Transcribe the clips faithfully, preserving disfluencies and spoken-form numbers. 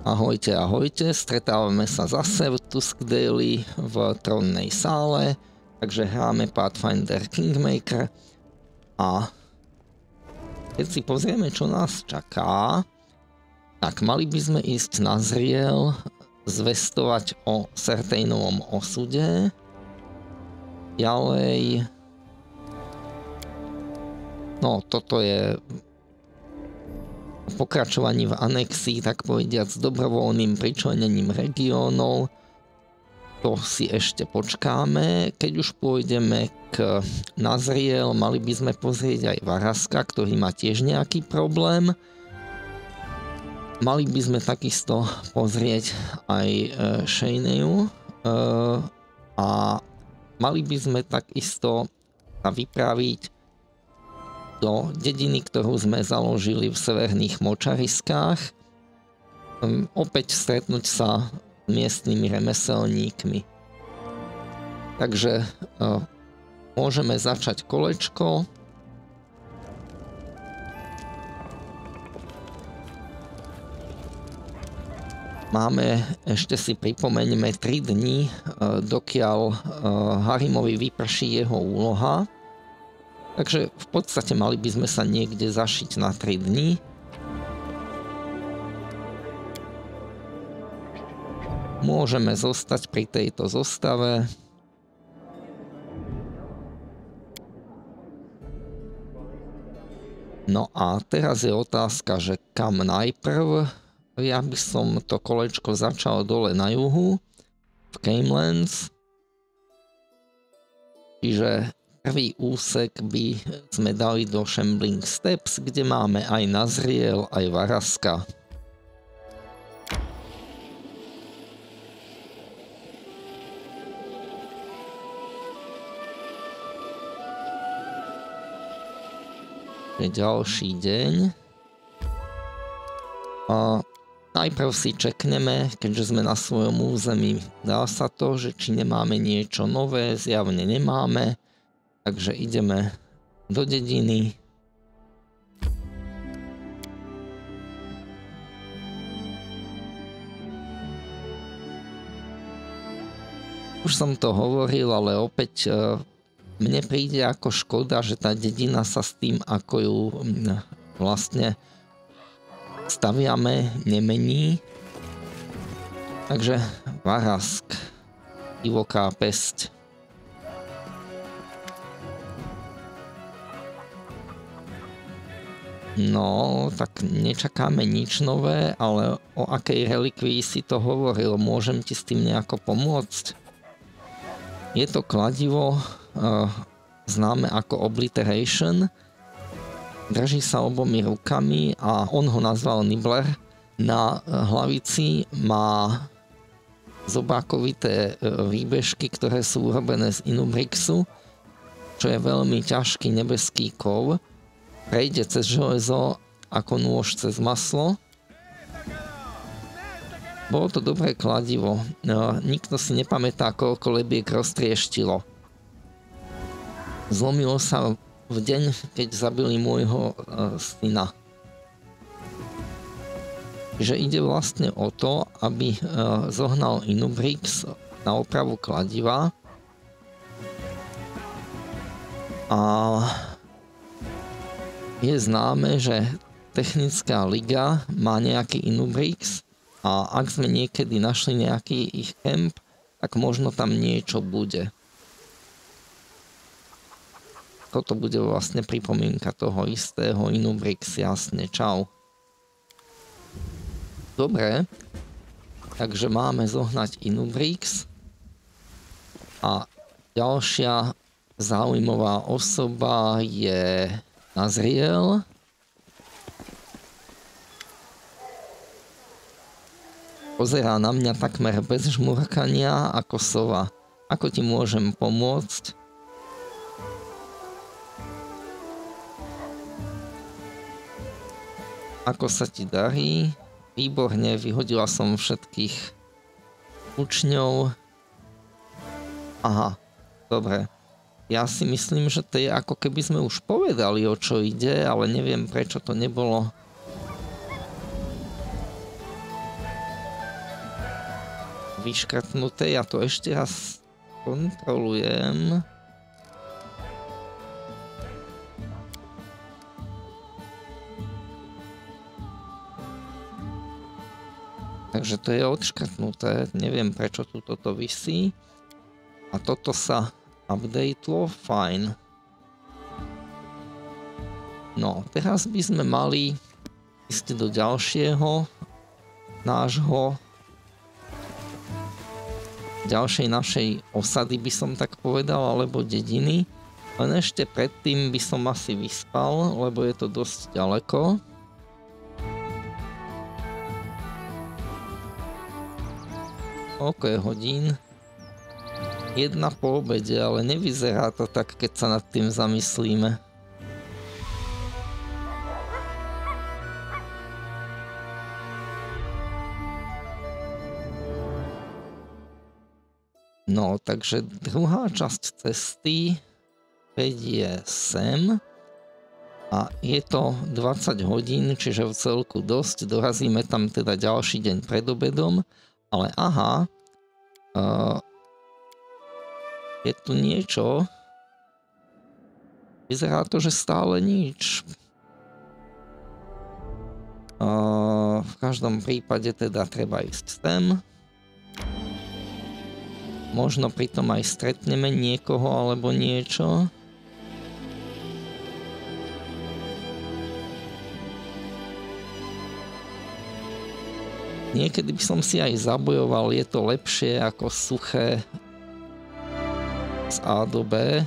Ahojte, ahojte, stretávame sa zase v Tuskdaily v trónnej sále, takže hráme Pathfinder Kingmaker a keď si pozrieme, čo nás čaká, tak mali by sme ísť na Zriel, zvestovať o Certainovom osude, ďalej, no toto je pokračovaní v anexii, tak povediac s dobrovoľným pričlenením regiónov. To si ešte počkáme. Keď už pôjdeme k Nazriel, mali by sme pozrieť aj Varaska, ktorý má tiež nejaký problém. Mali by sme takisto pozrieť aj Shaineu a mali by sme takisto sa vypraviť do dediny, ktorú sme založili v severných močariskách. Um, opäť stretnúť sa s miestnymi remeselníkmi. Takže uh, môžeme začať kolečko. Máme, ešte si pripomeňme, tri dni, uh, dokiaľ uh, Harimovi vyprší jeho úloha. Takže v podstate mali by sme sa niekde zašiť na tri dni. Môžeme zostať pri tejto zostave. No a teraz je otázka, že kam najprv. Ja by som to kolečko začal dole na juhu, v Canelands. Čiže prvý úsek by sme dali do Shambling Steppes, kde máme aj Nazriel, aj Varaska. Je ďalší deň. A najprv si čekneme, keďže sme na svojom území, dá sa to, že či nemáme niečo nové, zjavne nemáme. Takže ideme do dediny. Už som to hovoril, ale opäť mne príde ako škoda, že tá dedina sa s tým, ako ju vlastne staviame, nemení. Takže Varask, divoká pesť. No, tak nečakáme nič nové, ale o akej relikvii si to hovoril? Môžem ti s tým nejako pomôcť? Je to kladivo uh, známe ako Obliteration. Drží sa obomi rukami a on ho nazval Nibbler. Na hlavici má zobákovité výbežky, ktoré sú urobené z Inubrixu, čo je veľmi ťažký nebeský kov. Prejde cez železo ako nôž cez maslo. Bolo to dobré kladivo. No, nikto si nepamätá, koľko lebiek roztrieštilo. Zlomilo sa v deň, keď zabili môjho uh, syna. Že ide vlastne o to, aby uh, zohnal Inubrix na opravu kladiva. A je známe, že Technická liga má nejaký Inubrix a ak sme niekedy našli nejaký ich kemp, tak možno tam niečo bude. Toto bude vlastne pripomienka toho istého Inubrix, jasne, čau. Dobre, takže máme zohnať Inubrix a ďalšia zaujímavá osoba je Nazriel. Pozerá na mňa takmer bez žmurkania ako sova. Ako ti môžem pomôcť? Ako sa ti darí? Výborne, vyhodila som všetkých učňov. Aha, dobre. Ja si myslím, že to je ako keby sme už povedali, o čo ide, ale neviem, prečo to nebolo vyškrtnuté. Ja to ešte raz kontrolujem. Takže to je odškrtnuté. Neviem, prečo tu toto visí. A toto sa updatelo. Fajn. No, teraz by sme mali ísť do ďalšieho nášho ďalšej našej osady, by som tak povedal, alebo dediny. Len ešte predtým by som asi vyspal, lebo je to dosť ďaleko. Koľko je hodín? Jedna po obede, ale nevyzerá to tak, keď sa nad tým zamyslíme. No, takže druhá časť cesty vedie sem a je to dvadsať hodín, čiže v celku dosť. Dorazíme tam teda ďalší deň pred obedom, ale aha, uh, je tu niečo. Vyzerá to, že stále nič. Uh, v každom prípade teda treba ísť sem. Možno pritom aj stretneme niekoho alebo niečo. Niekedy by som si aj zabojoval, je to lepšie ako suché z A do B.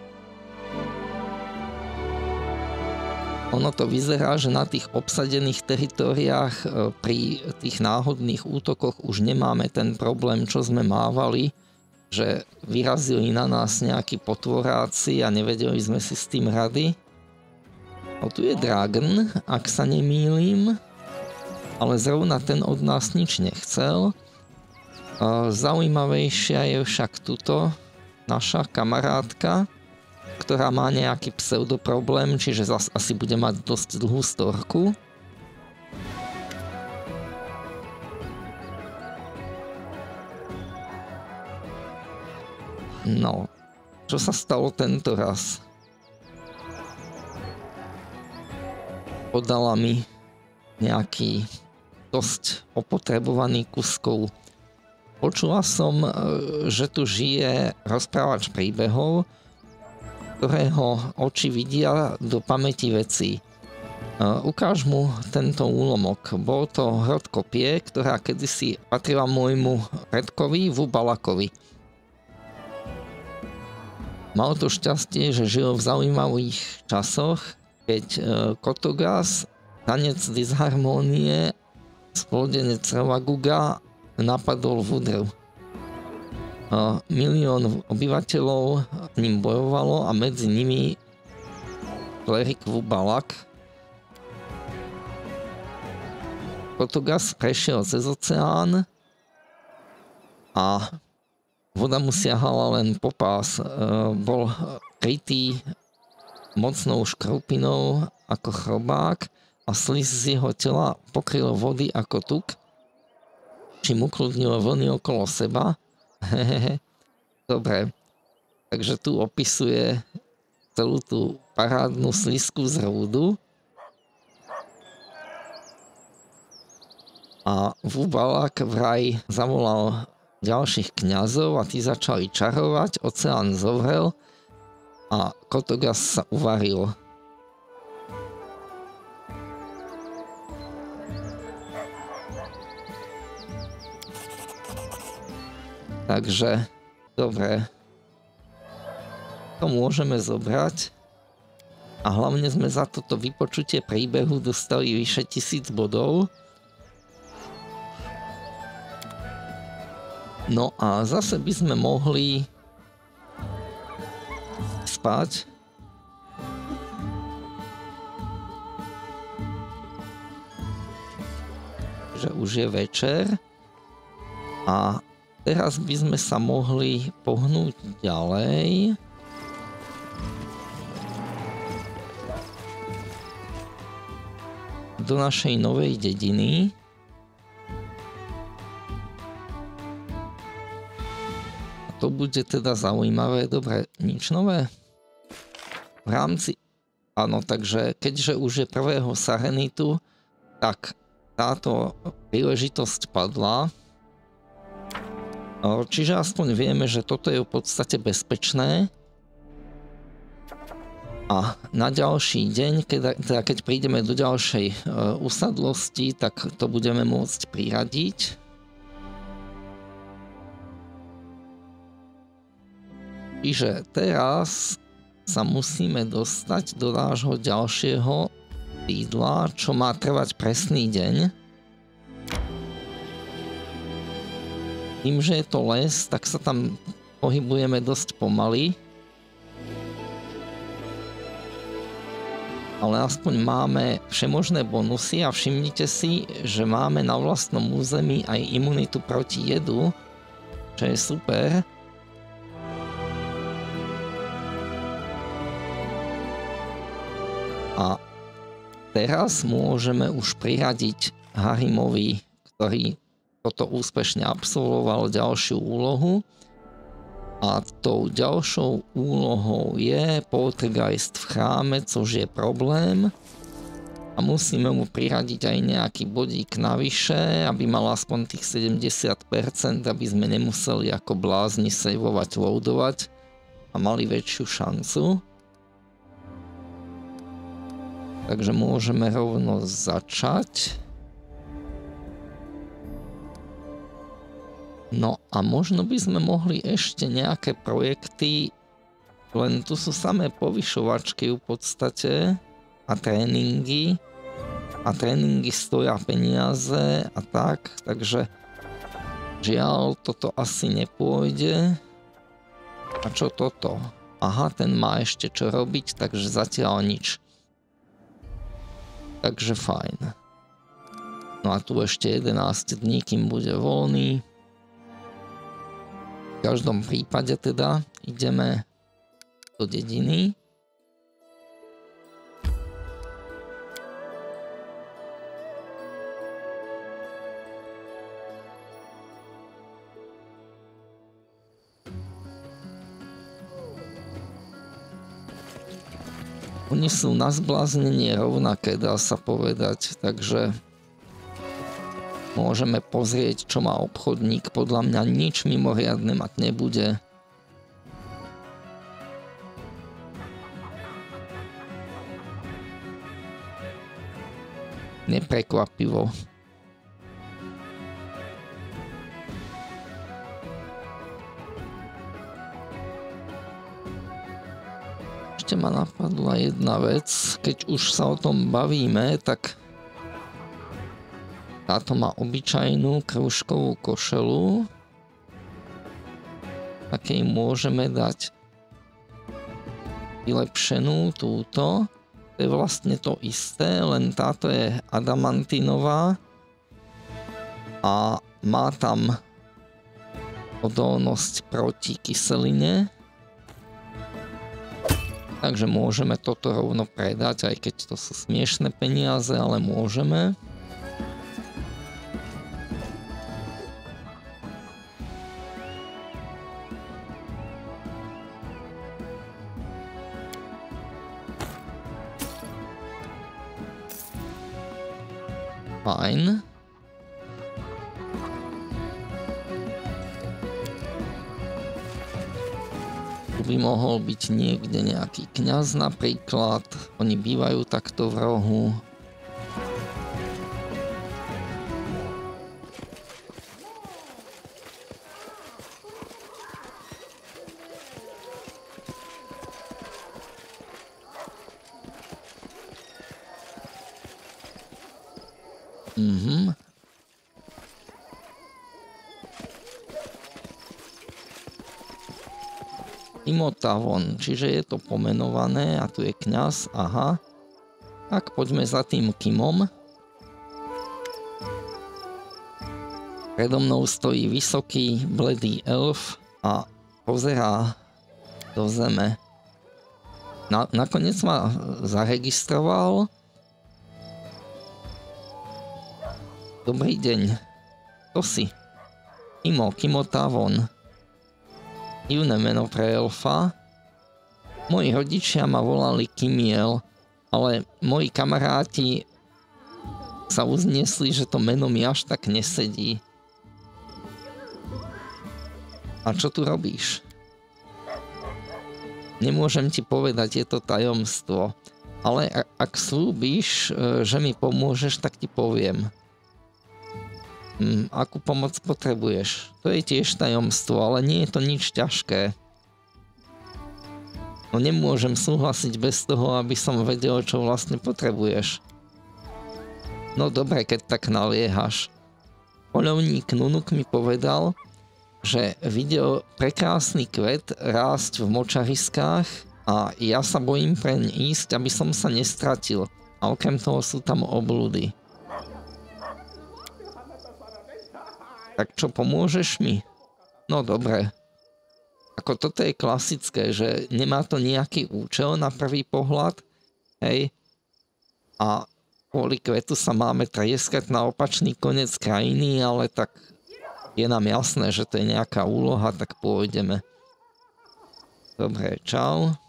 Ono to vyzerá, že na tých obsadených teritóriách pri tých náhodných útokoch už nemáme ten problém, čo sme mávali, že vyrazili na nás nejakí potvoráci a nevedeli sme si s tým rady. O, tu je Dragon, ak sa nemýlim, ale zrovna ten od nás nič nechcel. Zaujímavejšia je však tuto naša kamarátka, ktorá má nejaký pseudoproblém, čiže zas asi bude mať dosť dlhú storku. No, čo sa stalo tento raz? Podala mi nejaký dosť opotrebovaný kuskov. Počula som, že tu žije rozprávač príbehov, ktorého oči vidia do pamäti vecí. Ukáž mu tento úlomok. Bol to hrot kopie, ktorá kedysi patrila môjmu predkovi Vubalakovi. Mal to šťastie, že žil v zaujímavých časoch, keď Kotogas, tanec disharmónie, splodenec Rwaguga napadol Vudru. Milión obyvateľov s ním bojovalo a medzi nimi klerik Vubalak. Kotogas prešiel cez oceán a voda mu siahala len po pás. Bol krytý mocnou škrupinou ako chrobák a sliz z jeho tela pokryl vody ako tuk, čím ukludnil vlny okolo seba. Hehehe. Dobre, takže tu opisuje celú tú parádnu slizku z rúdu. A Vubalak vraj zavolal ďalších kňazov a tí začali čarovať, oceán zovrel a Kotogas sa uvaril. Takže, dobre, to môžeme zobrať a hlavne sme za toto vypočutie príbehu dostali vyše tisíc bodov. No a zase by sme mohli spať. Že už je večer a teraz by sme sa mohli pohnúť ďalej. Do našej novej dediny. to bude teda zaujímavé. Dobre, nič nové? V rámci... Áno, takže keďže už je prvého Sarenitu, tak táto príležitosť padla. Čiže aspoň vieme, že toto je v podstate bezpečné. A na ďalší deň, keď, teda keď prídeme do ďalšej e, usadlosti, tak to budeme môcť priradiť. Čiže teraz sa musíme dostať do nášho ďalšieho sídla, čo má trvať presný deň. Tým, že je to les, tak sa tam pohybujeme dosť pomaly. Ale aspoň máme všemožné bonusy a všimnite si, že máme na vlastnom území aj imunitu proti jedu, čo je super. A teraz môžeme už priradiť Harimovi, ktorý toto úspešne absolvoval, ďalšiu úlohu. A tou ďalšou úlohou je Poltergeist v chráme, což je problém. A musíme mu priradiť aj nejaký bodík navyše, aby mal aspoň tých sedemdesiat percent, aby sme nemuseli ako blázni saveovať, loadovať a mali väčšiu šancu. Takže môžeme rovno začať. No a možno by sme mohli ešte nejaké projekty, len tu sú samé povyšovačky v podstate a tréningy. A tréningy stoja peniaze a tak, takže žiaľ, toto asi nepôjde. A čo toto? Aha, ten má ešte čo robiť, takže zatiaľ nič. Takže fajn. No a tu ešte jedenásť dní, kým bude voľný. V každom prípade teda ideme do dediny. Oni sú na zbláznenie rovnaké, dá sa povedať, takže môžeme pozrieť, čo má obchodník. Podľa mňa nič mimoriadne mať nebude. Neprekvapivo. Ešte ma napadla jedna vec, keď už sa o tom bavíme, tak táto má obyčajnú krúžkovú košelu, takej môžeme dať vylepšenú túto, to je vlastne to isté, len táto je adamantinová a má tam odolnosť proti kyseline. Takže môžeme toto rovno predať, aj keď to sú smiešné peniaze, ale môžeme. Fajn. By mohol byť niekde nejaký kňaz napríklad. Oni bývajú takto v rohu. Mhm. Timotavon, čiže je to pomenované a tu je kňaz, aha. Tak poďme za tým Kimom. Predo mnou stojí vysoký, bledý elf a pozerá do zeme. Na, nakoniec ma zaregistroval. Dobrý deň. To si. Kimo, Kimotavon. Divné meno pre elfa. Moji rodičia ma volali Kimiel, ale moji kamaráti sa uzniesli, že to meno mi až tak nesedí. A čo tu robíš? Nemôžem ti povedať, je to tajomstvo. Ale ak slúbiš, že mi pomôžeš, tak ti poviem. Hm, akú pomoc potrebuješ? To je tiež tajomstvo, ale nie je to nič ťažké. No nemôžem súhlasiť bez toho, aby som vedel, čo vlastne potrebuješ. No dobre, keď tak naliehaš. Poľovník Nunuk mi povedal, že videl prekrásny kvet rásť v močariskách a ja sa bojím preň ísť, aby som sa nestratil. A okrem toho sú tam obludy. Tak čo, pomôžeš mi? No dobre. Ako toto je klasické, že nemá to nejaký účel na prvý pohľad, hej? A kvôli kvetu sa máme trieskať na opačný koniec krajiny, ale tak je nám jasné, že to je nejaká úloha, tak pôjdeme. Dobre, čau.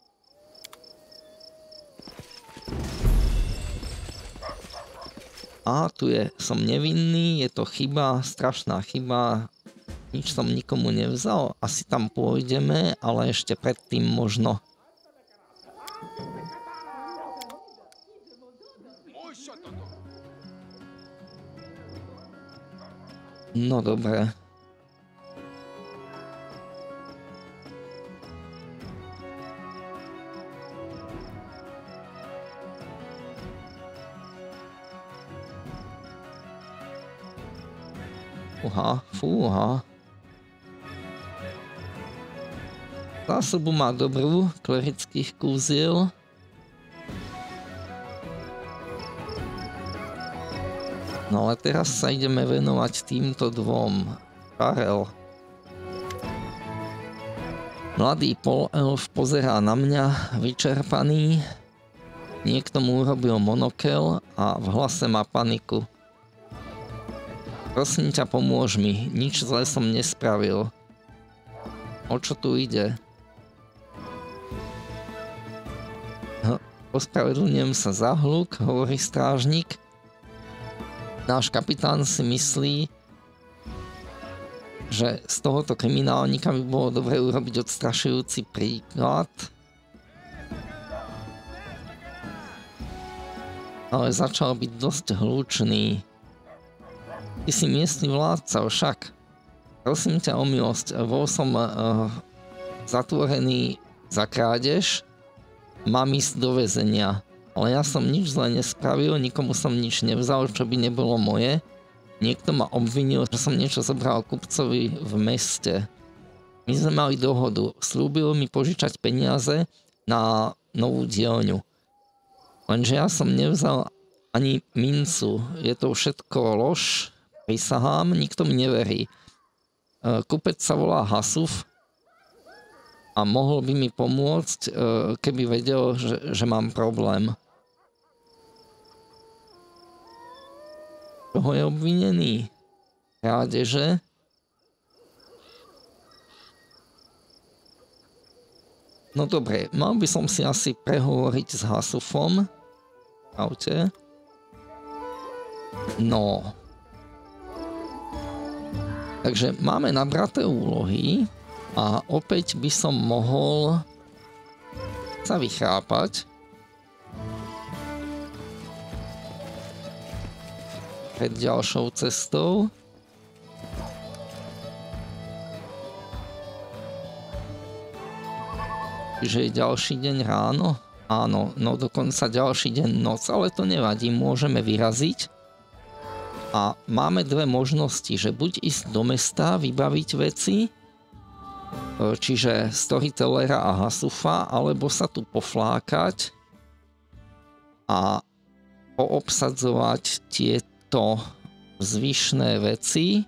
A tu je, som nevinný, je to chyba, strašná chyba, nič som nikomu nevzal, asi tam pôjdeme, ale ešte predtým možno. No dobre. Fúha, fúha. Zásobu má dobrú, klerických kúziel. No ale teraz sa ideme venovať týmto dvom. Karel. Mladý polelf pozerá na mňa, vyčerpaný. Niekto mu urobil monokel a v hlase má paniku. Prosím ťa, pomôž mi, nič zlé som nespravil. O čo tu ide? Hm, ospravedlňujem sa za hluk, hovorí strážnik. Náš kapitán si myslí, že z tohoto kriminálnika by bolo dobre urobiť odstrašujúci príklad. Ale začal byť dosť hlučný. Ty si miestny vládca, však. Prosím ťa o milosť, bol som uh, zatvorený za krádež, mám ísť do väzenia. Ale ja som nič zle nespravil, nikomu som nič nevzal, čo by nebolo moje. Niekto ma obvinil, že som niečo zobral kupcovi v meste. My sme mali dohodu, slúbil mi požičať peniaze na novú dielňu. Lenže ja som nevzal ani mincu, je to všetko lož. Prisahám, nikto mi neverí. Kupec sa volá Hasuf a mohol by mi pomôcť, keby vedel, že, že mám problém. Čoho je obvinený? Krádeže? No dobre, mal by som si asi prehovoriť s Hasufom. Aute. No. Takže máme nabraté úlohy a opäť by som mohol sa vychrápať. Pred ďalšou cestou. Čiže je ďalší deň ráno? Áno, no dokonca ďalší deň noc, ale to nevadí, môžeme vyraziť. A máme dve možnosti, že buď ísť do mesta, vybaviť veci, čiže Storytellera a Hasufa, alebo sa tu poflákať a poobsadzovať tieto zvyšné veci.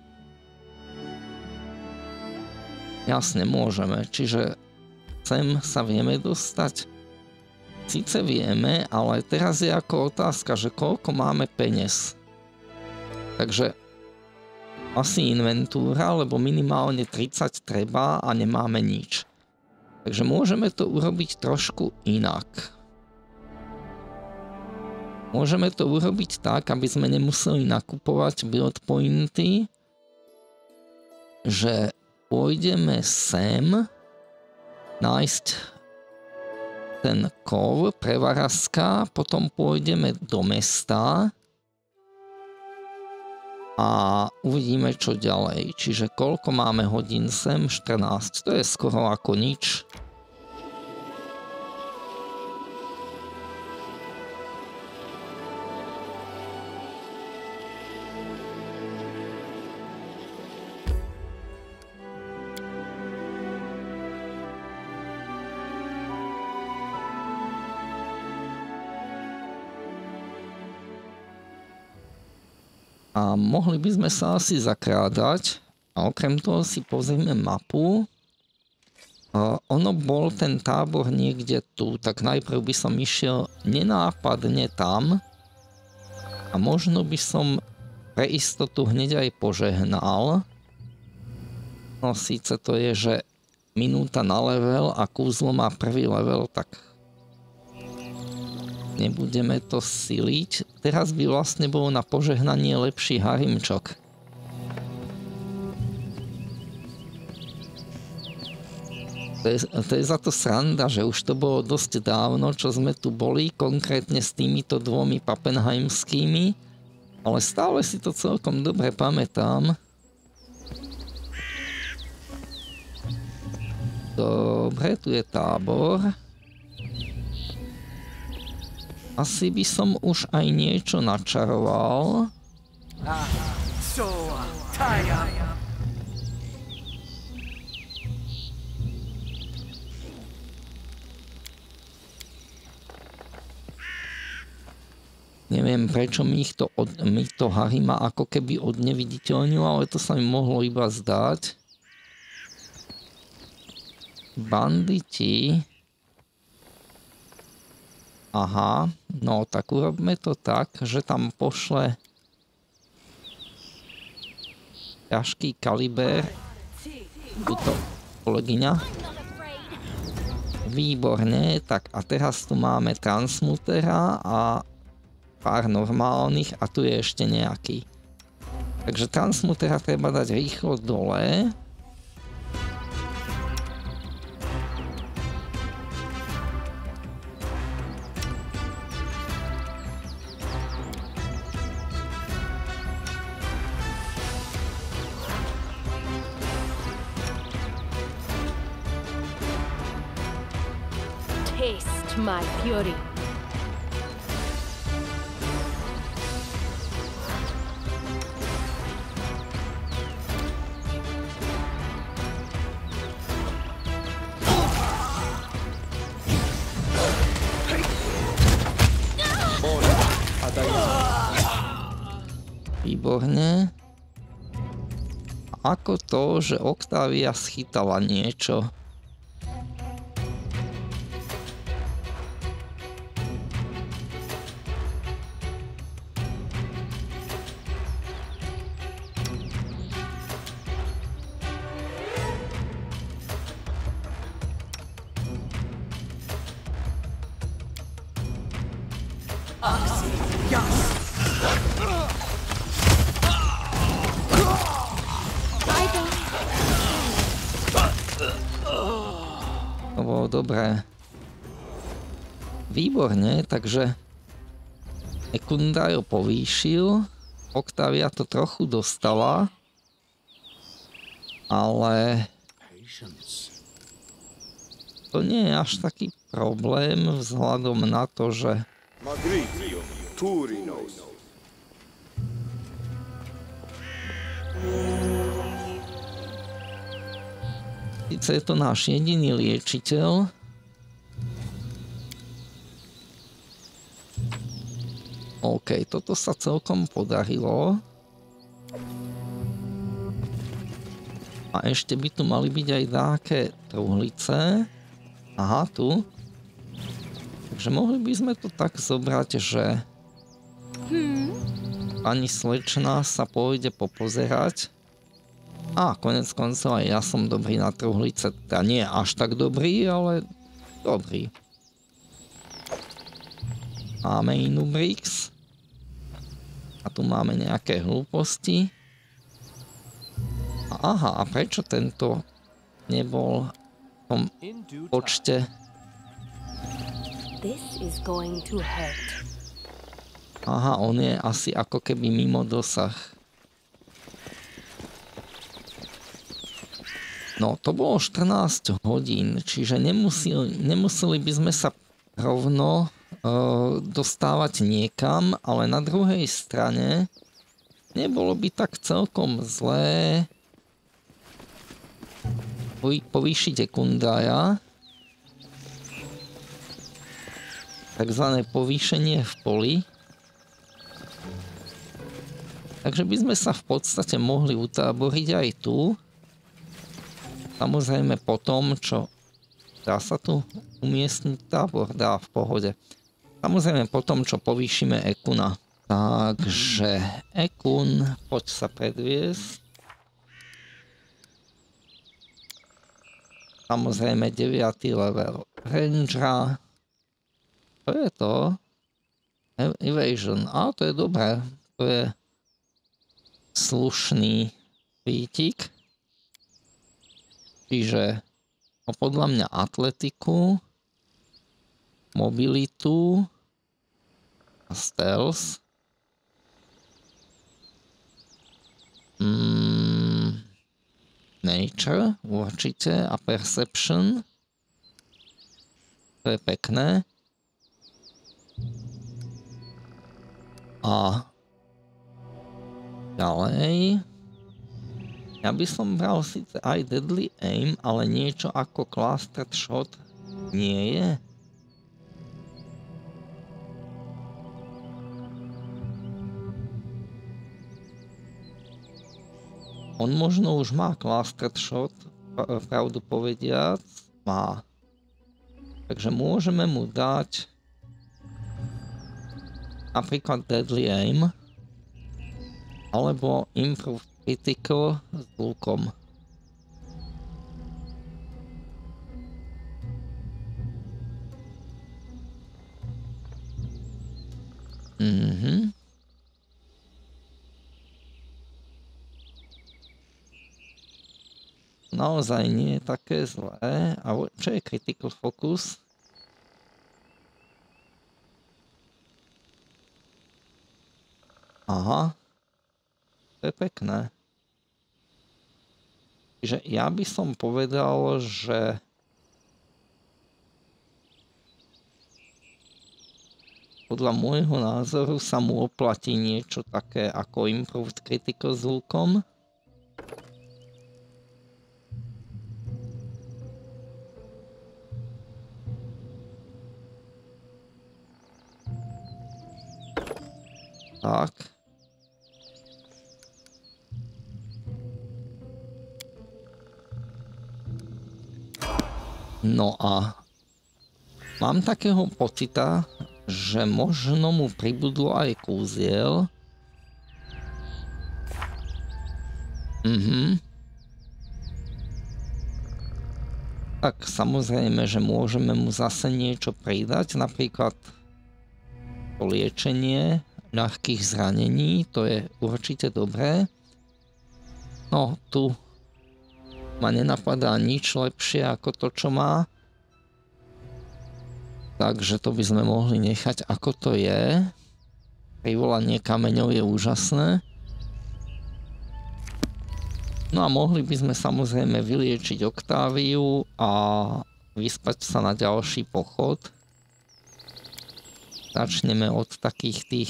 Jasne, môžeme, čiže sem sa vieme dostať. Sice vieme, ale teraz je ako otázka, že koľko máme peniaz. Takže asi inventúra, lebo minimálne tridsať treba a nemáme nič. Takže môžeme to urobiť trošku inak. Môžeme to urobiť tak, aby sme nemuseli nakupovať build pointy, že pôjdeme sem nájsť ten kov pre Varaska, potom pôjdeme do mesta a uvidíme, čo ďalej. Čiže koľko máme hodín sem? štrnásť. To je skoro ako nič. A mohli by sme sa asi zakrádať a okrem toho si pozrieme mapu. Uh, ono bol ten tábor niekde tu, tak najprv by som išiel nenápadne tam a možno by som pre istotu hneď aj požehnal. No síce to je, že minúta na level a kúzlo má prvý level, tak nebudeme to siliť. Teraz by vlastne bolo na požehnanie lepší harimčok. To je, to je za to sranda, že už to bolo dosť dávno, čo sme tu boli, konkrétne s týmito dvomi papenheimskými, ale stále si to celkom dobre pamätám. Dobre, tu je tábor. Asi by som už aj niečo načaroval. Neviem, prečo mi, ich to, od, mi to Harima ako keby odneviditeľnilo, ale to sa mi mohlo iba zdať. Banditi. Aha, no tak urobme to tak, že tam pošle ťažký kaliber. Tuto kolegyňa. Výborne, tak a teraz tu máme transmutera a pár normálnych a tu je ešte nejaký. Takže transmutera treba dať rýchlo dole. Taste my fury. Výborne. Ako to, že Octavia schytala niečo? Dobre. Výborne, takže Ekunda ju povýšil, Octavia to trochu dostala, ale to nie je až taký problém vzhľadom na to, že sice je to náš jediný liečiteľ. OK, toto sa celkom podarilo. A ešte by tu mali byť aj dáke truhlice. Aha, tu. Takže mohli by sme to tak zobrať, že pani slečna sa pôjde popozerať. A konec koncov aj ja som dobrý na truhlice. Teda nie až tak dobrý, ale dobrý. Máme inú brix. A tu máme nejaké hlúposti. Aha, a prečo tento nebol v tom počte? Aha, on je asi ako keby mimo dosah. No, to bolo štrnásť hodín, čiže nemuseli, nemuseli by sme sa rovno uh, dostávať niekam, ale na druhej strane nebolo by tak celkom zlé povýšiť Ekundaja. Takzvané povýšenie v poli. Takže by sme sa v podstate mohli utáboriť aj tu. Samozrejme po tom, čo... Dá sa tu umiestniť tábor? Dá, v pohode. Samozrejme po tom, čo povýšime Ekuna. Takže Ekun, poď sa predviesť. Samozrejme deviaty level Rangera. To je to. Evasion. A to je dobré. To je slušný výtik. Čiže no podľa mňa atletiku, mobilitu a stealth. Mm, nature určite a perception. To je pekné. A ďalej. Ja by som bral síce aj Deadly Aim, ale niečo ako Clustered Shot nie je. On možno už má Clustered Shot, pravdu povediac, má. Takže môžeme mu dať napríklad Deadly Aim alebo Improved Critical s lukom. Mhm. Naozaj nie je také zlé. A čo je Critical Focus? Aha. To je pekné. Čiže ja by som povedal, že podľa môjho názoru sa mu oplatí niečo také ako Improved Critical s lukom. Tak. No a mám takého pocita, že možno mu pribudlo aj kúziel. Mhm. Tak samozrejme, že môžeme mu zase niečo pridať, napríklad to liečenie ľahkých zranení, to je určite dobré. No, tu ma nenapadá nič lepšie ako to, čo má. Takže to by sme mohli nechať ako to je. Privolanie kameňov je úžasné. No a mohli by sme samozrejme vyliečiť Octaviu a vyspať sa na ďalší pochod. Začneme od takých tých...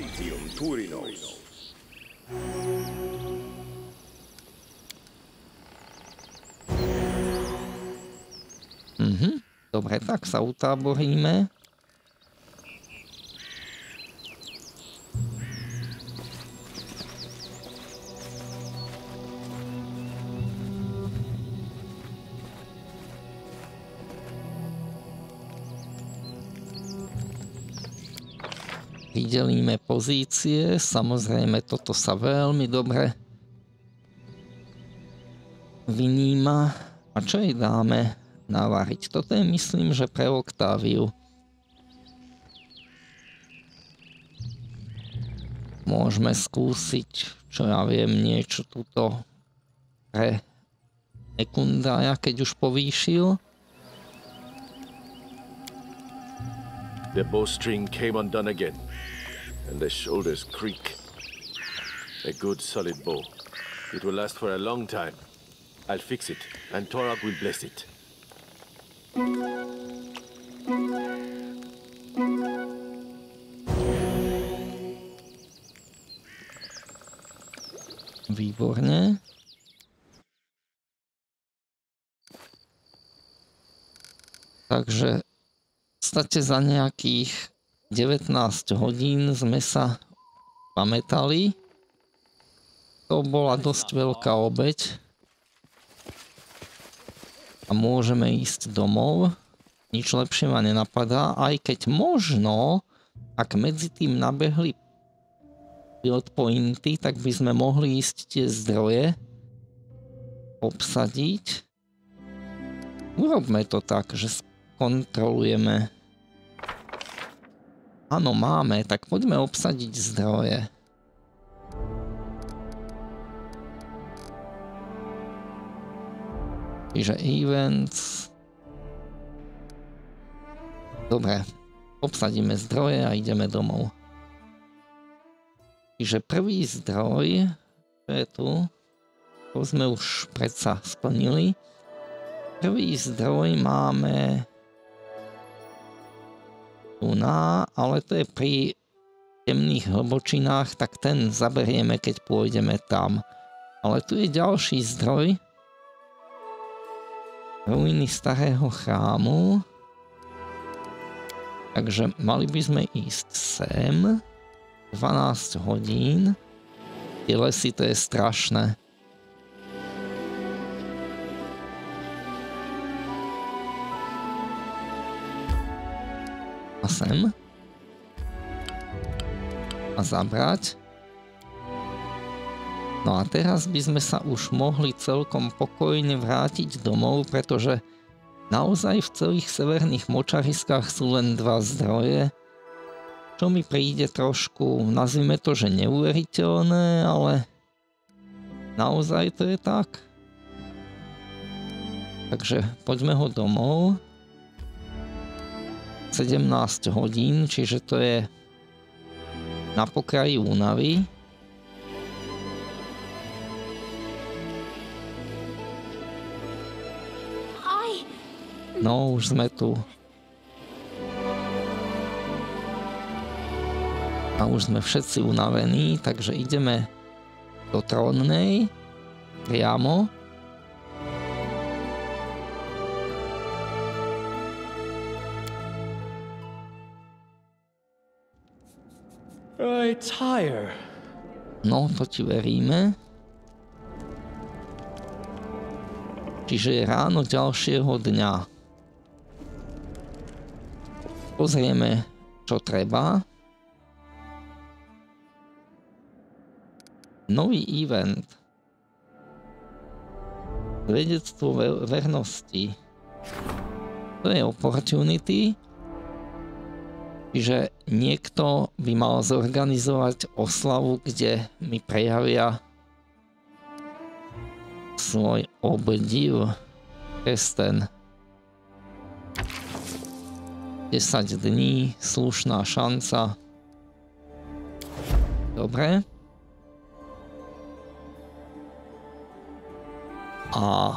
Mhm. Dobre, tak sa utáboríme. Vydelíme pozície, samozrejme toto sa veľmi dobre vyníma. A čo jej dáme navariť? Toto je, myslím, že pre Oktáviu. Môžeme skúsiť, čo ja viem, niečo tuto pre Nekundaja, keď už povýšil. The bowstring came undone again, and the shoulders creak. A good solid bow. It will last for a long time. I'll fix it, and Torag will bless it. Výborne. Takže v podstate za nejakých devätnásť hodín sme sa pamätali. To bola dosť veľká obeť. A môžeme ísť domov. Nič lepšie ma nenapadá, aj keď možno, ak medzi tým nabehli pilot pointy, tak by sme mohli ísť tie zdroje obsadiť. Urobme to tak, že kontrolujeme. Áno, máme, tak poďme obsadiť zdroje. Čiže events. Dobre, obsadíme zdroje a ideme domov. Čiže prvý zdroj, čo je tu, to sme už predsa splnili. Prvý zdroj máme tu na, ale to je pri temných hlbočinách, tak ten zaberieme, keď pôjdeme tam. Ale tu je ďalší zdroj. Ruiny starého chrámu. Takže mali by sme ísť sem. dvanásť hodín. Tie lesy, to je strašné. A sem. A zabrať. No a teraz by sme sa už mohli celkom pokojne vrátiť domov, pretože naozaj v celých severných močariskách sú len dva zdroje. Čo mi príde trošku, nazvime to, že neuveriteľné, ale naozaj to je tak. Takže poďme ho domov. sedemnásť hodín, čiže to je na pokraji únavy. No, už sme tu. A už sme všetci unavení, takže ideme do trónnej priamo. I tire. No, to ti veríme. Čiže je ráno ďalšieho dňa. Pozrieme, čo treba. Nový event. Svedectvo vernosti. To je opportunity. Čiže niekto by mal zorganizovať oslavu, kde mi prejavia svoj obdiv. Kesten. desať dní, slušná šanca. Dobre. A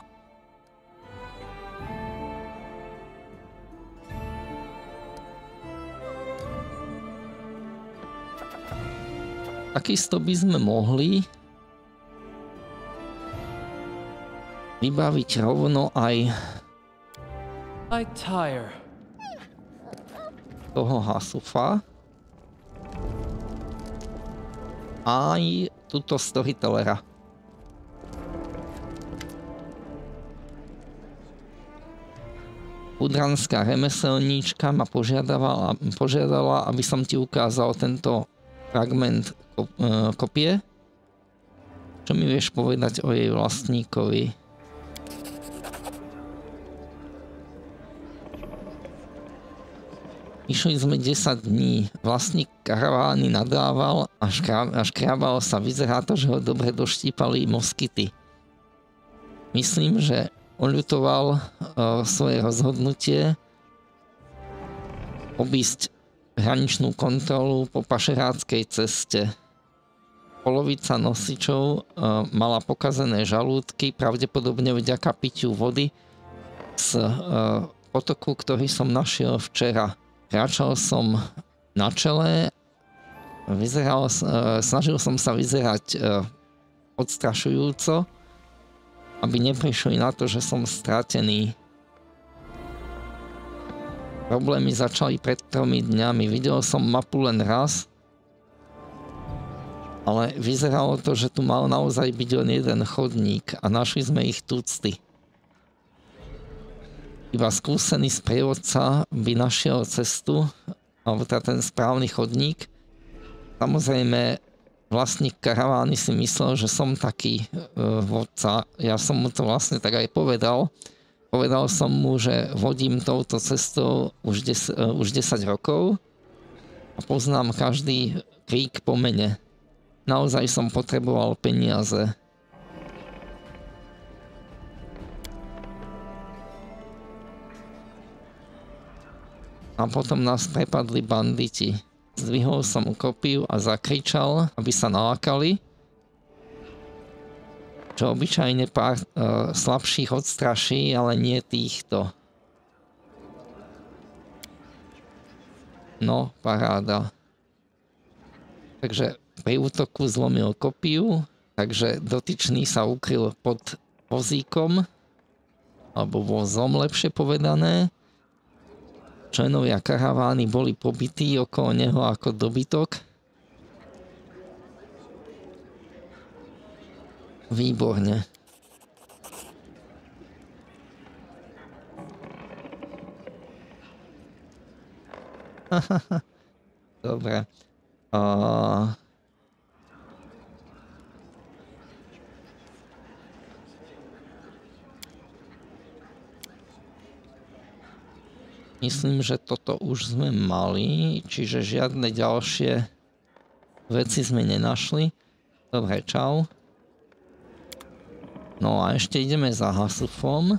takisto by sme mohli vybaviť rovno aj I tire. toho Hasufa. Aj túto storytellera. Udranská remeselníčka ma požiadala, požiadala, aby som ti ukázal tento fragment kopie. Čo mi vieš povedať o jej vlastníkovi? Išli sme desať dní. Vlastník karavány nadával a, škrá, a škrábal sa. Vyzerá to, že ho dobre doštípali moskyty. Myslím, že oľutoval uh, svoje rozhodnutie obísť hraničnú kontrolu po pašeráckej ceste. Polovica nosičov uh, mala pokazené žalúdky, pravdepodobne vďaka pitiu vody z uh, potoku, ktorý som našiel včera. Kráčal som na čele, vyzeral, snažil som sa vyzerať odstrašujúco, aby neprišli na to, že som stratený. Problémy začali pred tromi dňami. Videl som mapu len raz, ale vyzeralo to, že tu mal naozaj byť len jeden chodník a našli sme ich tucty. Iba skúsený sprievodca by našiel cestu, alebo teda ten správny chodník. Samozrejme, vlastník karavány si myslel, že som taký uh, vodca. Ja som mu to vlastne tak aj povedal. Povedal som mu, že vodím touto cestou už, des, uh, už desať rokov a poznám každý krík po mene. Naozaj som potreboval peniaze. A potom nás prepadli banditi. Zdvihol som kopiu a zakričal, aby sa nalákali. Čo obyčajne pár uh, slabších odstraší, ale nie týchto. No, paráda. Takže pri útoku zlomil kopiu, takže dotyčný sa ukryl pod vozíkom, alebo vozom, lepšie povedané. Členovia karavány boli pobití okolo neho ako dobytok. Výborne. Dobre. Uh... Myslím, že toto už sme mali, čiže žiadne ďalšie veci sme nenašli. Dobre, čau. No a ešte ideme za Hasufom.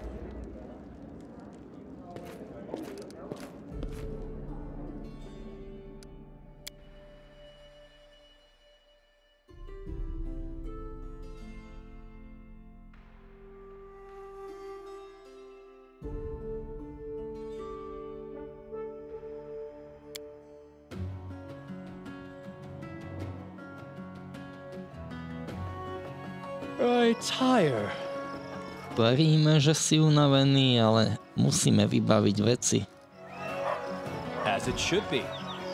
I tire. Veríme, že si unavený, ale musíme vybaviť veci. As it should be.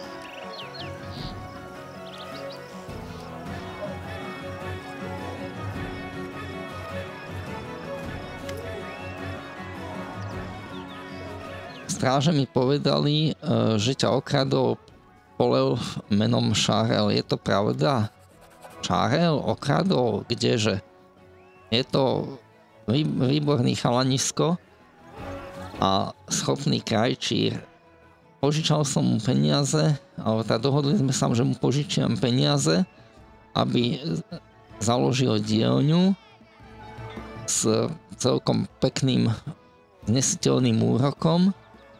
Stráže mi povedali, že ťa okradol polev menom Šarel. Je to pravda? Šarel okradol? Kdeže? Je to výborný chalanisko a schopný krajčír. Požičal som mu peniaze, ale tá dohodli sme sa, že mu požičiam peniaze, aby založil dielňu s celkom pekným znesiteľným úrokom.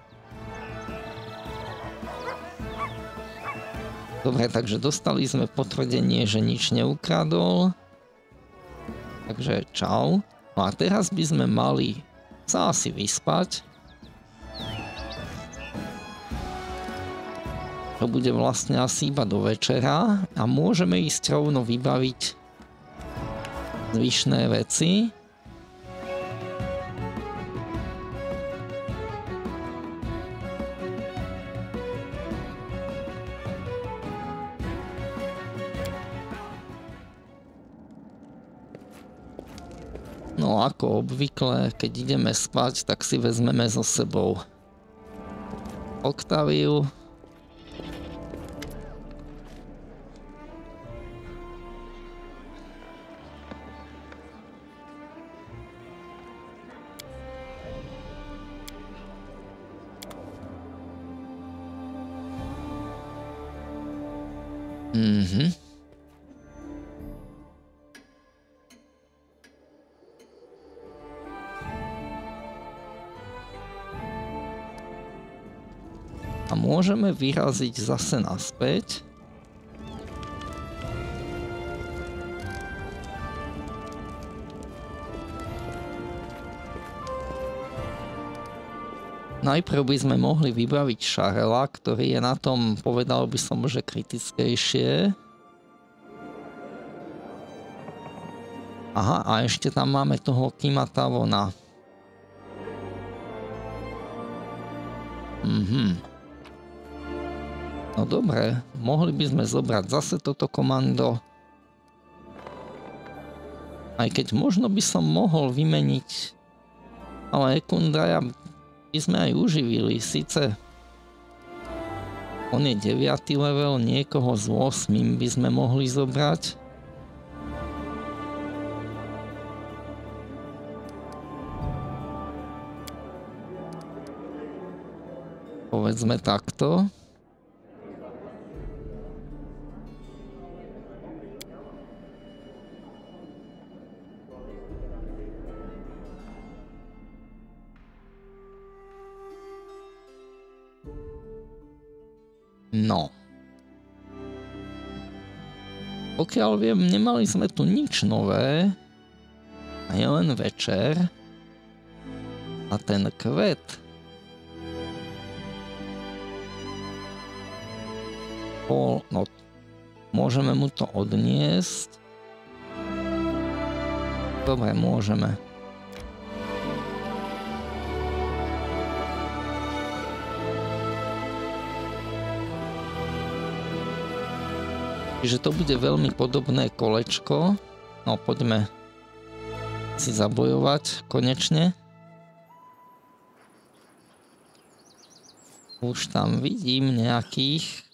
Dobre, takže dostali sme potvrdenie, že nič neukradol. Takže čau. No a teraz by sme mali sa asi vyspať. To bude vlastne asi iba do večera a môžeme ísť rovno vybaviť zvyšné veci. No ako obvykle, keď ideme spať, tak si vezmeme so sebou Octaviu. Mhm. A môžeme vyraziť zase naspäť. Najprv by sme mohli vybaviť Šarela, ktorý je na tom, povedal by som, že kritickejšie. Aha, a ešte tam máme toho Kima Tavona. Mhm. No dobre, mohli by sme zobrať zase toto komando. Aj keď možno by som mohol vymeniť, ale Ekundaja by sme aj uživili. Sice on je deviaty level, niekoho z ôsmym by sme mohli zobrať. Povedzme takto. No. Pokiaľ viem, nemali sme tu nič nové. A je len večer. A ten kvet. Pol, no, môžeme mu to odniesť. Dobre, môžeme. Čiže to bude veľmi podobné kolečko. No poďme si zabojovať konečne. Už tam vidím nejakých.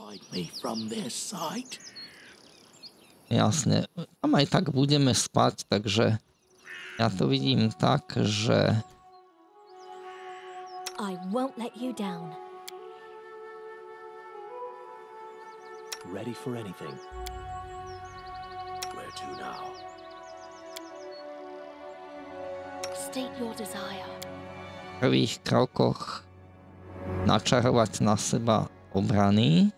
Jasne, tam aj tak budeme spať, takže ja to vidím tak, že I won't let you down. Ready for anything. Where to now? State your desire. v prvých krokoch načarovať na seba obrany.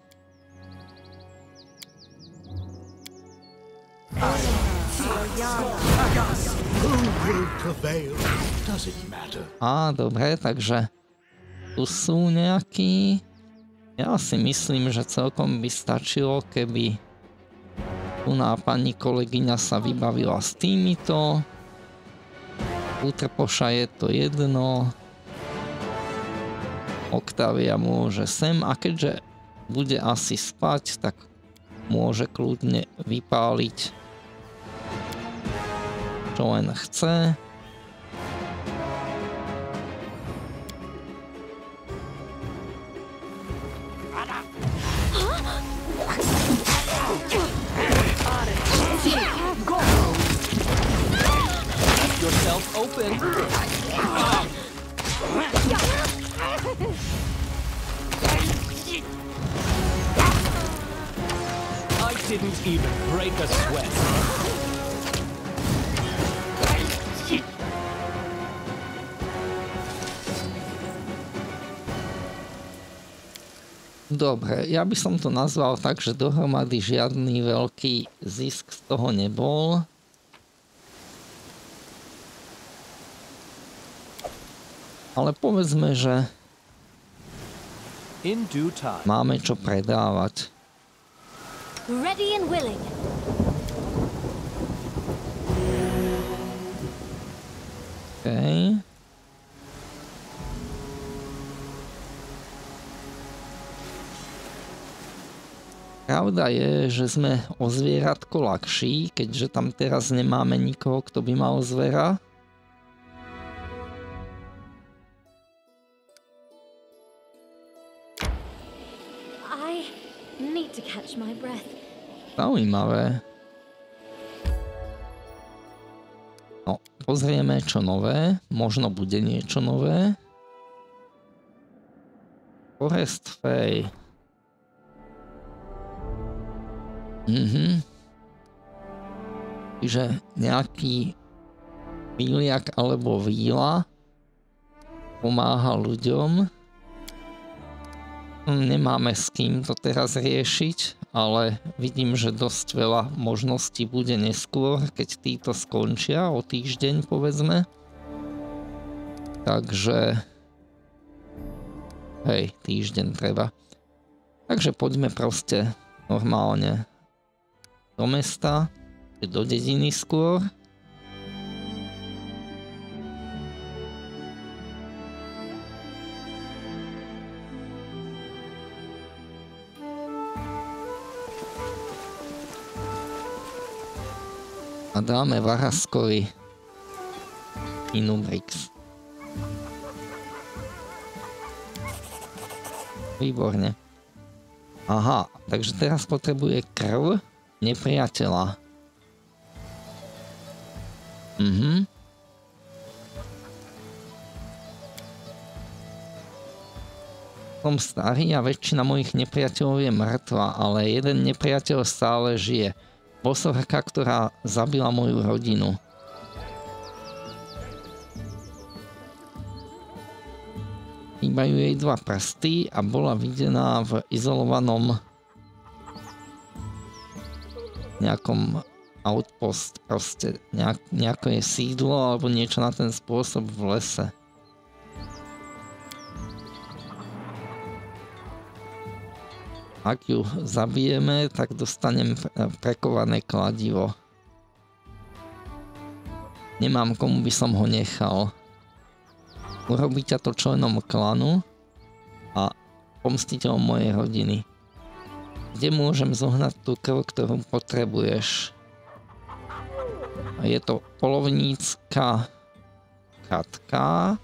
Á, dobre, takže tu sú nejakí. Ja si myslím, že celkom by stačilo, keby tu na pani kolegyňa sa vybavila s týmito. Útrpoša je to jedno. Octavia môže sem a keďže bude asi spať, tak môže kľudne vypáliť čo len chce. Yourself open. I didn't even break a sweat. Dobre, ja by som to nazval tak, že dohromady žiadny veľký zisk z toho nebol. Ale povedzme, že In due time. máme čo predávať. Ready and willing. OK. Pravda je, že sme o zvieratko ľahší, keďže tam teraz nemáme nikoho, kto by mal zvera. I need to catch my breath. Zaujímavé. No, pozrieme, čo nové. Možno bude niečo nové. Forest Fay. Mhm. Čiže nejaký výliak alebo víla pomáha ľuďom. Nemáme s kým to teraz riešiť, ale vidím, že dosť veľa možností bude neskôr, keď títo skončia o týždeň, povedzme. Takže... Hej, týždeň treba. Takže poďme proste normálne do mesta, do dediny skôr. A dáme Varaskovi Inubrix. Výborne. Aha, takže teraz potrebuje krv nepriateľa. Mhm. Som starý a väčšina mojich nepriateľov je mŕtva, ale jeden nepriateľ stále žije. Bosorka, ktorá zabila moju rodinu. Chýbajú jej dva prsty a bola videná v izolovanom nejakom outpost, proste nejak, nejaké sídlo alebo niečo na ten spôsob v lese. Ak ju zabijeme, tak dostanem prekované kladivo. Nemám, komu by som ho nechal. Urobí ťa to členom klanu a pomstiteľom mojej rodiny. Kde môžem zohnať tú krv, ktorú potrebuješ? Je to polovnícka chatka,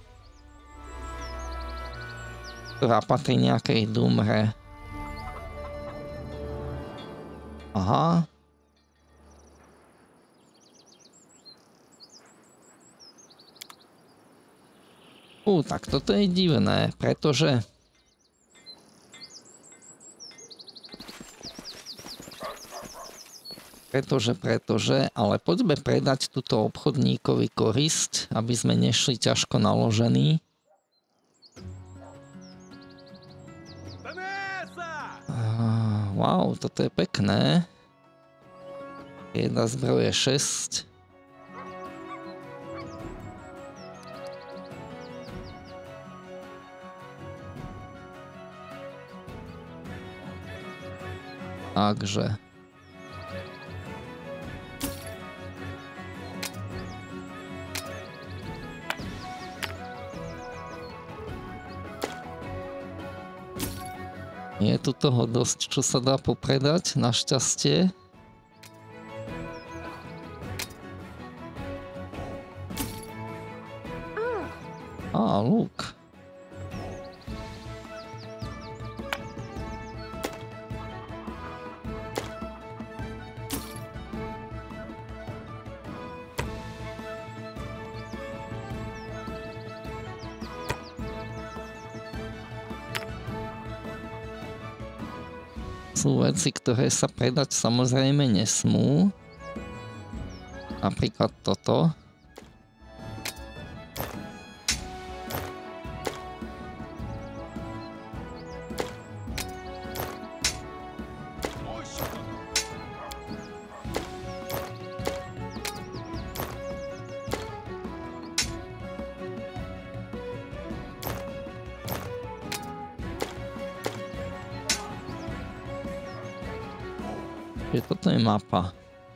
ktorá patrí nejakej dumre. Aha. Ú, tak toto je divné, pretože pretože, pretože, ale poďme predať túto obchodníkovi korisť, aby sme nešli ťažko naložení. Wow, toto je pekné. Jedna zbroje šesť. Takže. Je tu toho dosť, čo sa dá popredať, našťastie. Á, lúk. Sú veci, ktoré sa predať samozrejme nesmú. Napríklad toto. Toto je mapa.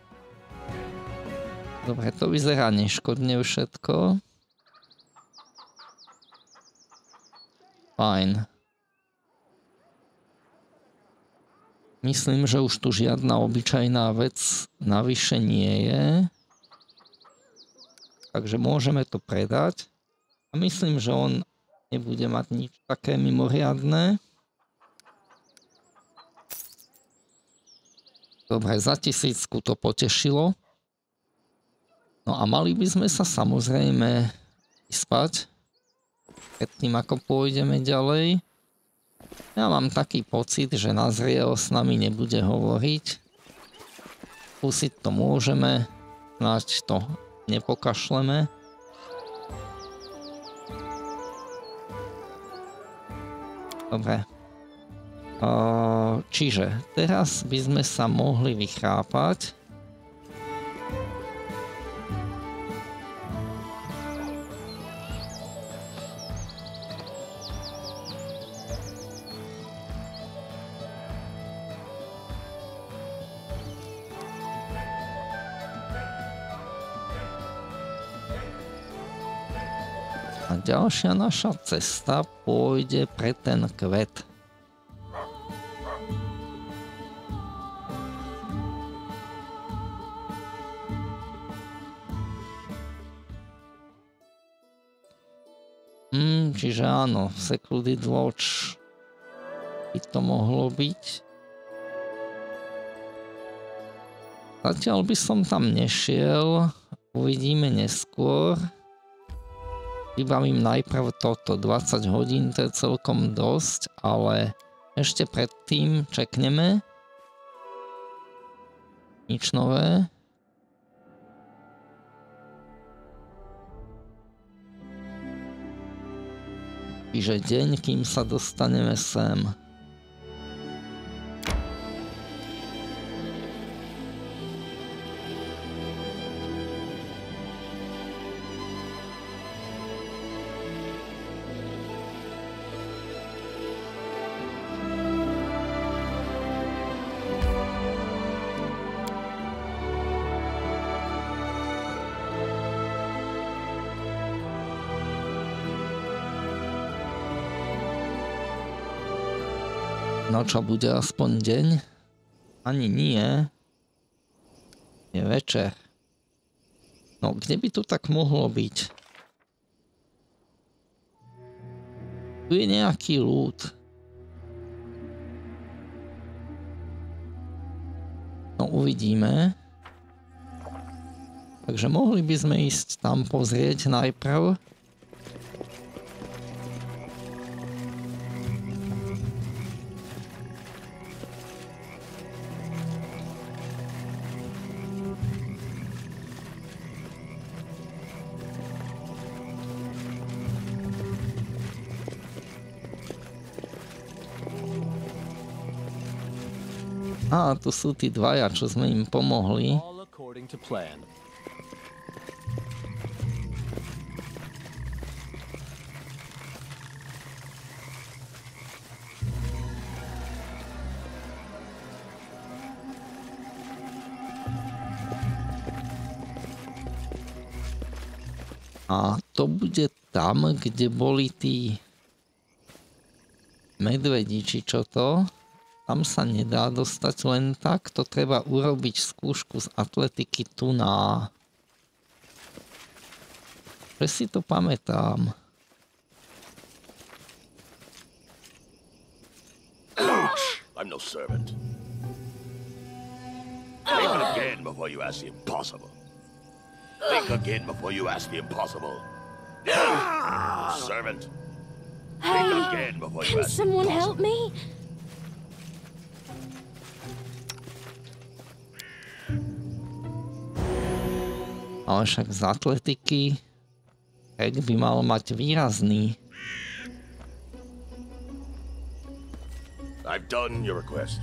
Dobre, to vyzerá neškodne všetko. Fajn. Myslím, že už tu žiadna obyčajná vec navyše nie je. Takže môžeme to predať. A myslím, že on nebude mať nič také mimoriadne. Dobre, za tisícku to potešilo. No a mali by sme sa samozrejme vyspať pred tým, ako pôjdeme ďalej. Ja mám taký pocit, že Nazriel s nami nebude hovoriť. skúsiť to môžeme, snáď to nepokašleme. Dobre. Čiže teraz by sme sa mohli vychrápať. A ďalšia naša cesta pôjde pre ten kvet. Hmm, čiže áno, Secluded Lodge by to mohlo byť. Zatiaľ by som tam nešiel, uvidíme neskôr. Vybavím najprv toto, dvadsať hodín, to je celkom dosť, ale ešte predtým čekneme. Nič nové. Čiže deň, kým sa dostaneme sem. No čo, bude aspoň deň? Ani nie. Je večer. No, kde by to tak mohlo byť? Tu je nejaký lút. No, uvidíme. Takže mohli by sme ísť tam pozrieť najprv. Á, tu sú tí dvaja, čo sme im pomohli. A to bude tam, kde boli tí medvedi, či čo to? Tam sa nedá dostať len tak, to treba urobiť skúšku z atletiky tu na... Že si to pamätám. I'm no servant. Think again before you ask the impossible. Think again before you ask the impossible. Servant. Think again before you Can ask the someone impossible. help me? Ale však z atletiky Ek by mal mať výrazný. I've done your request.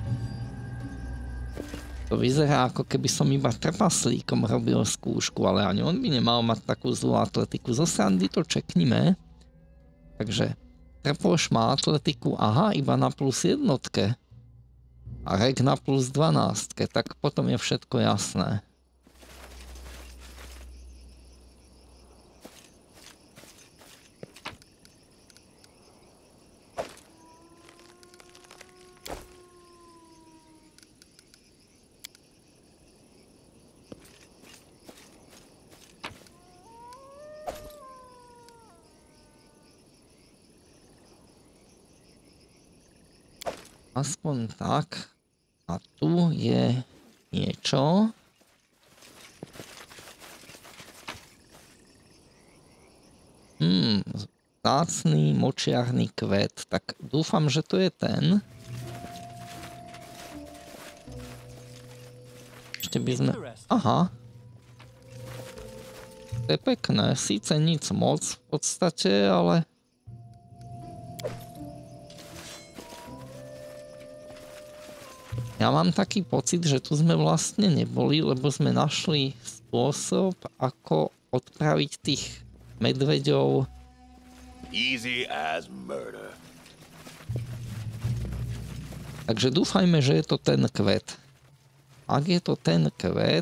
To vyzerá, ako keby som iba trpaslíkom robil skúšku, ale ani on by nemal mať takú zlú atletiku. Zo srandy to čeknime. Takže Trpoš má atletiku, aha, iba na plus jednotke. A Rek na plus dvanástke, tak potom je všetko jasné. Aspoň tak. A tu je niečo. Hmm, vzácny močiarny kvet. Tak dúfam, že to je ten. Ešte by sme... Aha. To je pekné. Síce nic moc v podstate, ale... Ja mám taký pocit, že tu sme vlastne neboli, lebo sme našli spôsob, ako odpraviť tých medveďov. Easy as murder. Takže dúfajme, že je to ten kvet. Ak je to ten kvet...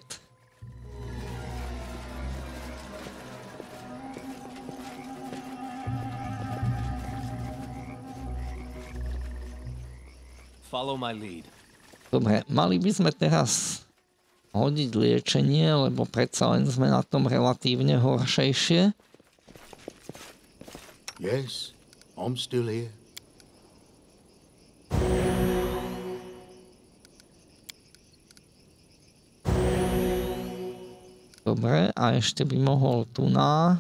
Follow my lead. Dobre, mali by sme teraz hodiť liečenie, lebo predsa len sme na tom relatívne horšejšie. Yes, I'm still here. Dobre, a ešte by mohol tu na...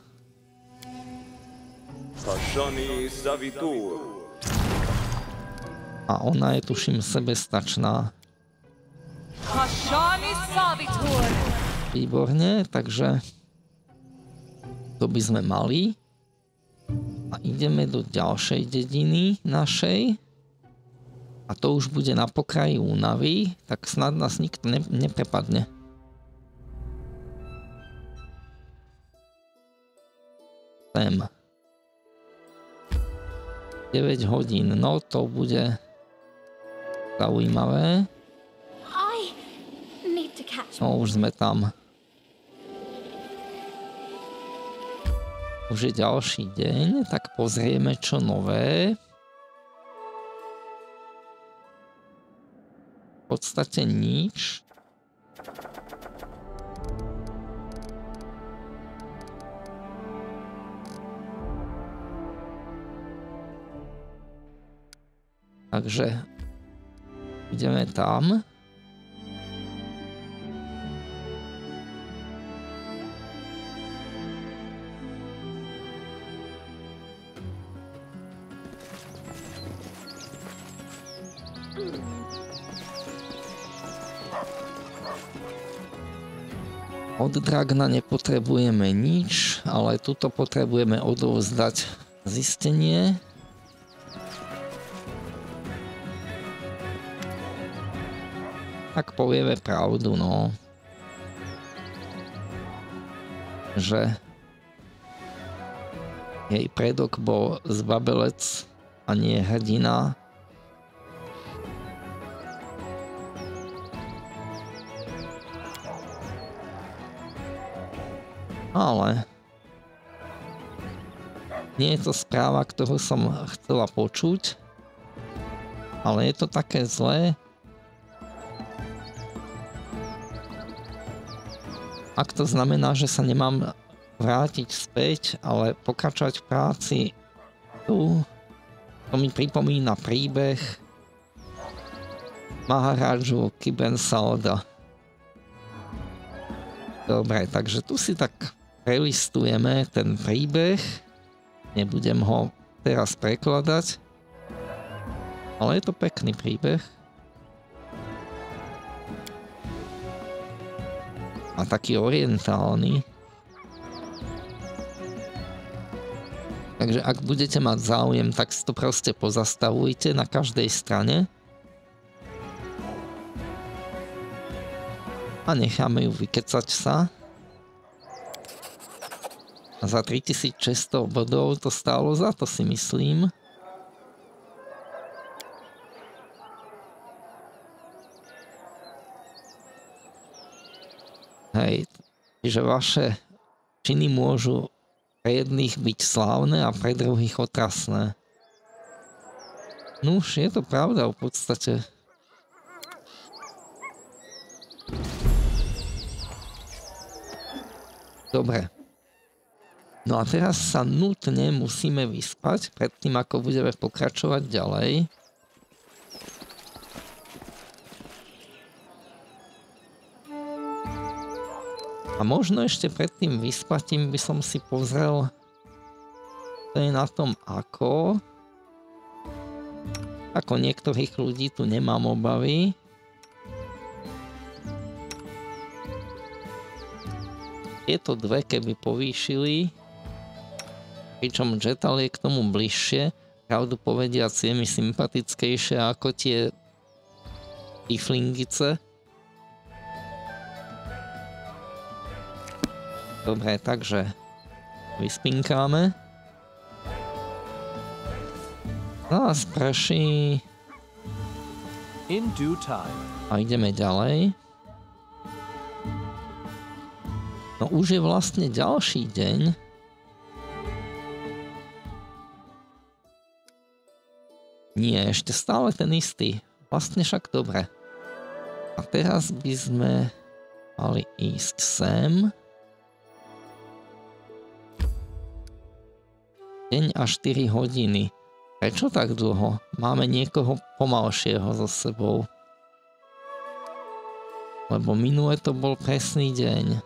A ona je, tuším, sebestačná. Výborne, takže to by sme mali. A ideme do ďalšej dediny našej. A to už bude na pokraji únavy, tak snad nás nikto ne neprepadne. Sem. deväť hodín, no to bude zaujímavé. No už sme tam. Už je ďalší deň, tak pozrieme čo nové. V podstate nič. Takže ideme tam. Od Dragna nepotrebujeme nič, ale tuto potrebujeme odovzdať zistenie. Tak povieme pravdu, no. Že jej predok bol zbabelec a nie hrdina. Ale nie je to správa, ktorú som chcela počuť, ale je to také zlé. Ak to znamená, že sa nemám vrátiť späť, ale pokračovať v práci tu, to mi pripomína príbeh Maharadžu Kibensalda. Dobre, takže tu si tak prelistujeme ten príbeh. Nebudem ho teraz prekladať, ale je to pekný príbeh. A taký orientálny. Takže ak budete mať záujem, tak si to proste pozastavujte na každej strane. A necháme ju vykecať sa. A za tritisícšesťsto bodov to stálo za to, si myslím. Hej, že vaše činy môžu pre jedných byť slávne a pre druhých otrasné. Nuž, je to pravda v podstate. Dobre. No a teraz sa nutne musíme vyspať, predtým ako budeme pokračovať ďalej. A možno ešte pred tým vyspatím by som si pozrel, to je na tom ako. Ako niektorých ľudí tu nemám obavy. tieto dve keby povýšili, pričom Jetal je k tomu bližšie, pravdu povediac je mi sympatickejšie ako tie tieflingice. Dobre, takže vyspinkáme. Nás prší. In due time. A ideme ďalej. No už je vlastne ďalší deň. Nie, ešte stále ten istý. Vlastne však dobre. A teraz by sme mali ísť sem. Deň a štyri hodiny. Prečo tak dlho? Máme niekoho pomalšieho so sebou. Lebo minule to bol presný deň.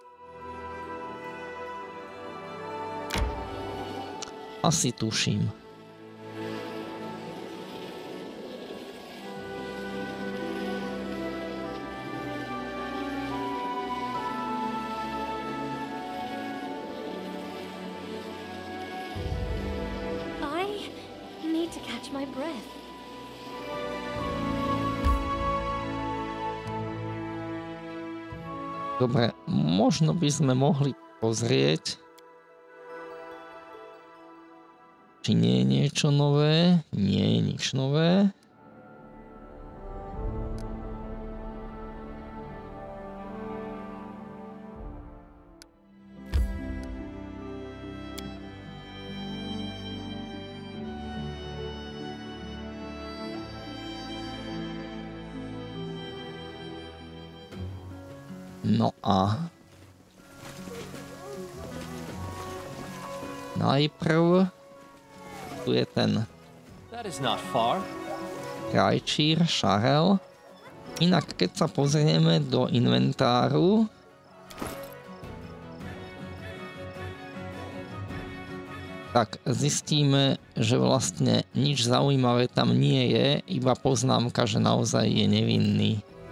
Asi tuším. My breath. Dobre, možno by sme mohli pozrieť, či nie je niečo nové. Nie je nič nové. No a najprv tu je ten krajčír Šarel. Inak keď sa pozrieme do inventáru, tak zistíme, že vlastne nič zaujímavé tam nie je, iba poznámka, že naozaj je nevinný.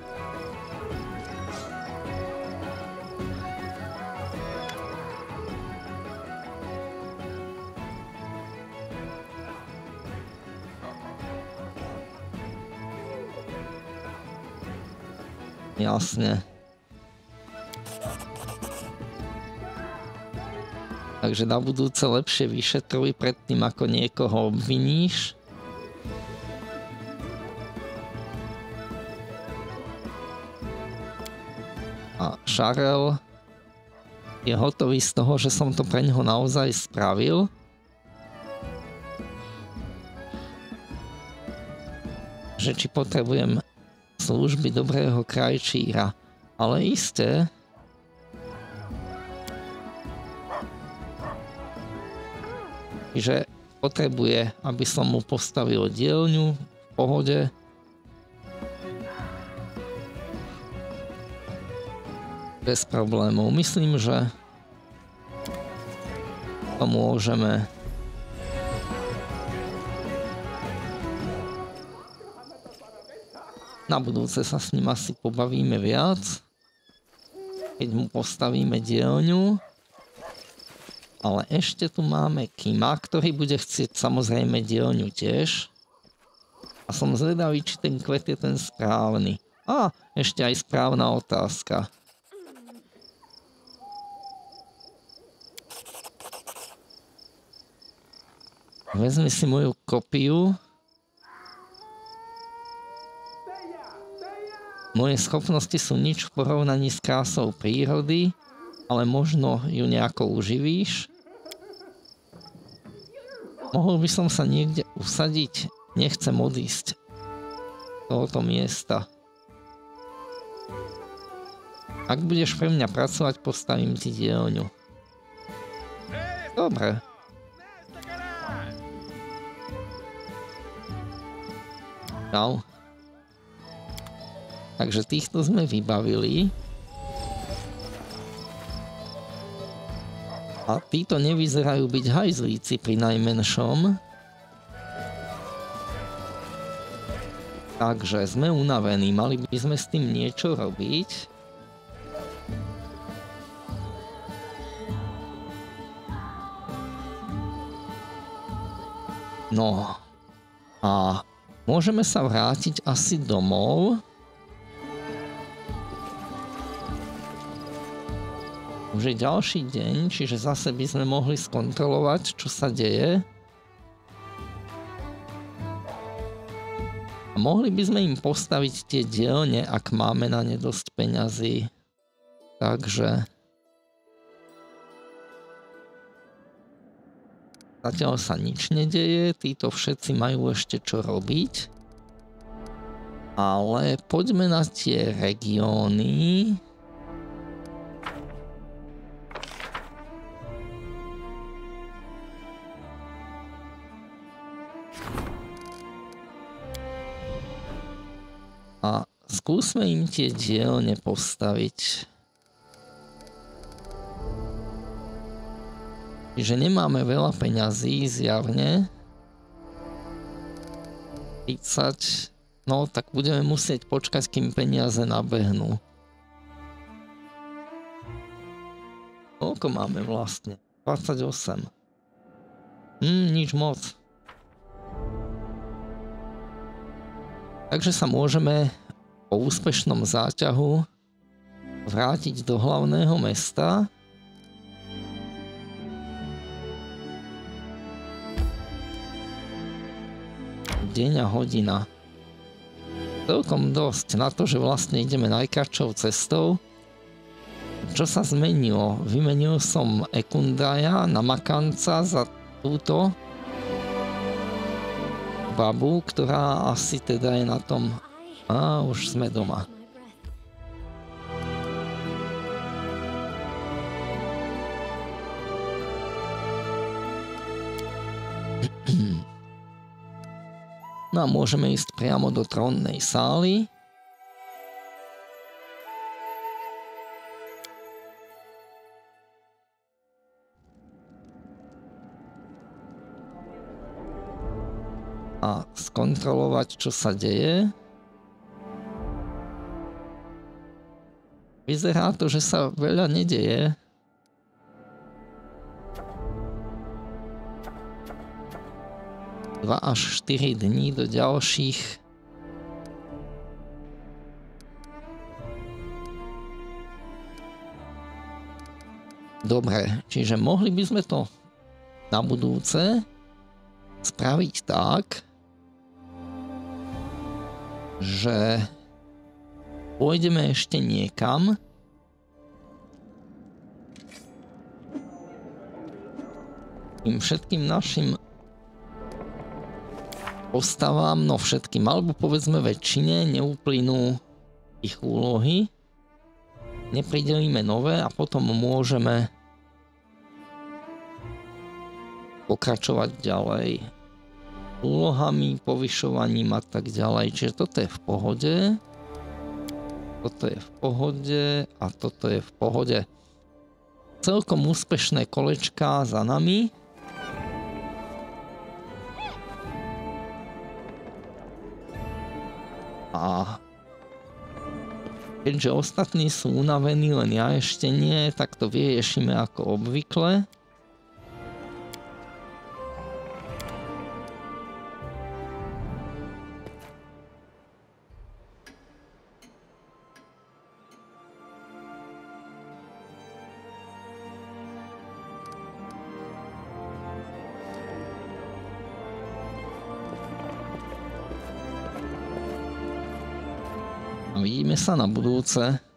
Jasne. Takže na budúce lepšie vyšetruj predtým, ako niekoho obviníš. A Šarel je hotový z toho, že som to pre neho naozaj spravil. Že či potrebujem služby dobrého krajčíra, ale isté. Že potrebuje, aby som mu postavil dielňu v pohode. Bez problémov. Myslím, že to môžeme. Na budúce sa s ním asi pobavíme viac, keď mu postavíme dielňu. Ale ešte tu máme Kima, ktorý bude chcieť samozrejme dielňu tiež. A som zvedavý, či ten kvet je ten správny. A ešte aj správna otázka. Vezmi si moju kopiu. Moje schopnosti sú nič v porovnaní s krásou prírody, ale možno ju nejako uživíš. Mohol by som sa niekde usadiť, nechcem odísť z tohoto miesta. Ak budeš pre mňa pracovať, postavím ti dielňu. Dobre. Čau. Takže týchto sme vybavili. A títo nevyzerajú byť hajzlíci pri najmenšom. Takže sme unavení, mali by sme s tým niečo robiť. No a môžeme sa vrátiť asi domov. Už je ďalší deň, čiže zase by sme mohli skontrolovať, čo sa deje. A mohli by sme im postaviť tie dielne, ak máme na ne dosť peňazí. Takže... Zatiaľ sa nič nedeje, títo všetci majú ešte čo robiť. Ale poďme na tie regióny. A skúsme im tie dielne postaviť. Čiže nemáme veľa peňazí, zjavne. tridsať. No, tak budeme musieť počkať, kým peniaze nabehnú. Koľko máme vlastne? dvadsaťosem. Hm, nič moc. Takže sa môžeme po úspešnom záťahu vrátiť do hlavného mesta. Deň a hodina. Celkom dosť na to, že vlastne ideme najkratšou cestou. Čo sa zmenilo? Vymenil som Ekundaja na Makanca za túto babu, ktorá asi teda je na tom... Á, už sme doma. No a môžeme ísť priamo do trónnej sály. A skontrolovať, čo sa deje. Vyzerá to, že sa veľa nedeje. dva až štyri dní do ďalších. Dobre, čiže mohli by sme to na budúce spraviť tak, že pôjdeme ešte niekam. Tým všetkým našim postavám, no všetkým, alebo povedzme väčšine, neuplynú ich úlohy. Nepridelíme nové a potom môžeme pokračovať ďalej úlohami, povyšovaním a tak ďalej. Čiže toto je v pohode. Toto je v pohode a toto je v pohode. Celkom úspešné kolečká za nami. A keďže ostatní sú unavení, len ja ešte nie, tak to vyriešime ako obvykle. Vidíme sa na budúce.